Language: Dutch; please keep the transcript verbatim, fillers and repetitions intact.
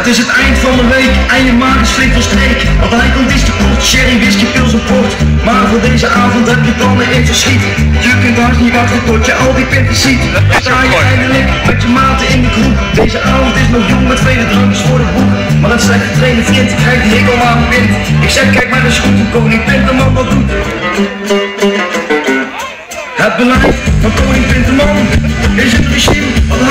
is het eind van de week en je maag is flink van streek. Want hij komt is te kort, sherry, whisky, pils en port. Maar voor deze avond heb je plannen in verschiet. Je kunt haast niet wachten tot je al die pinten ziet. Dan sta je eindelijk met je maten in de kroeg. Deze avond is nog jong met vele drankjes voor de boek. Maar dat slecht getrainde vriend krijgt die hikkel aan de wind. Ik zeg kijk maar de schoen van koning Pinterman wat doet. Het beleid van koning Pinterman is het regime wat